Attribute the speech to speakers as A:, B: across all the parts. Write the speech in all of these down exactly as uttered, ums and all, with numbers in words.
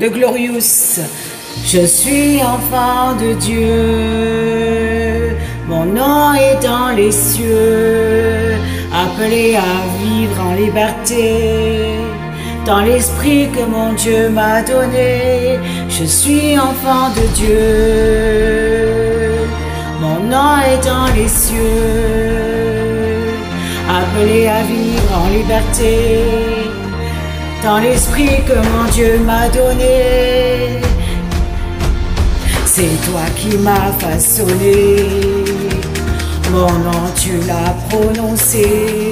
A: de Glorious. Je suis enfant de Dieu, mon nom est dans les cieux, appelé à vivre en liberté, dans l'esprit que mon Dieu m'a donné. Je suis enfant de Dieu, mon nom est dans les cieux, appelé à vivre en liberté, dans l'esprit que mon Dieu m'a donné. C'est toi qui m'as façonné, mon nom tu l'as prononcé,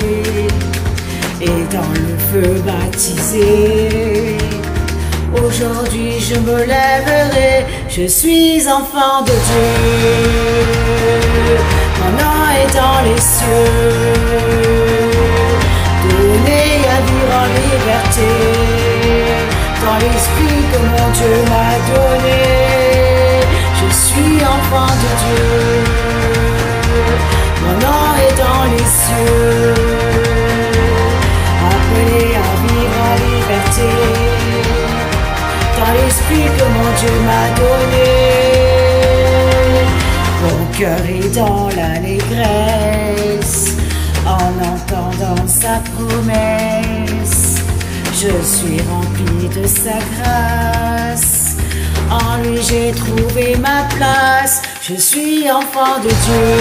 A: et dans le feu baptisé. Aujourd'hui je me lèverai, je suis enfant de Dieu, mon nom est dans les cieux, donné à vivre en liberté, dans l'esprit que mon Dieu m'a donné. Je suis enfant de Dieu, mon nom est dans les cieux, appelé à vivre en liberté, dans l'esprit que mon Dieu m'a donné. Mon cœur est dans l'allégresse, en entendant sa promesse. Je suis rempli de sa grâce, en lui j'ai trouvé ma place. Je suis enfant de Dieu,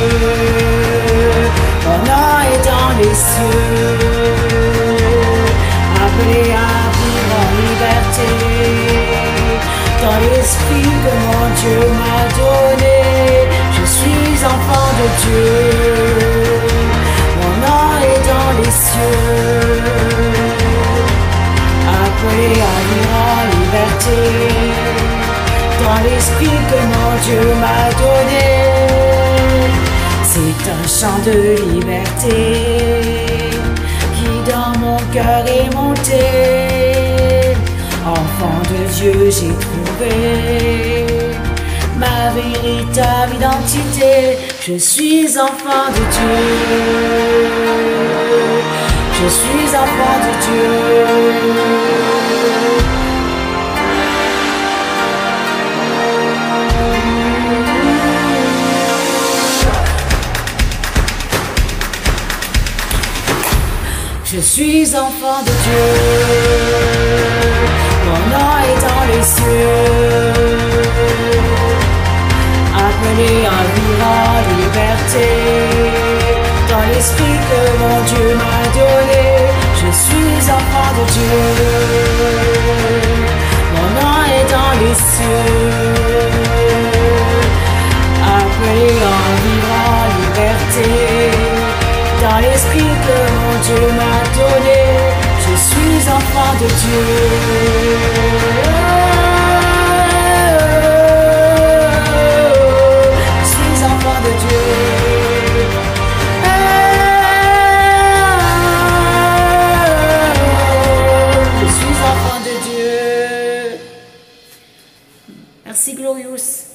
A: mon nom est dans les cieux, appelé à vivre en liberté, dans l'esprit que mon Dieu m'a donné. Je suis enfant de Dieu, mon nom est dans les cieux, appelé à vivre en liberté, dans l'esprit que mon Dieu m'a donné. C'est un chant de liberté qui dans mon cœur est monté. Enfant de Dieu, j'ai trouvé ma véritable identité. Je suis enfant de Dieu, je suis enfant de Dieu. Je suis enfant de Dieu, mon nom est dans les cieux, appelé à vivre en liberté, dans l'esprit que mon Dieu m'a donné. Je suis enfant de Dieu, mon nom est dans les cieux, appelé à vivre en liberté, dans l'esprit que mon Dieu m'a donné. Je suis enfant de Dieu, je suis enfant de Dieu, je suis enfant de Dieu. Merci Glorious.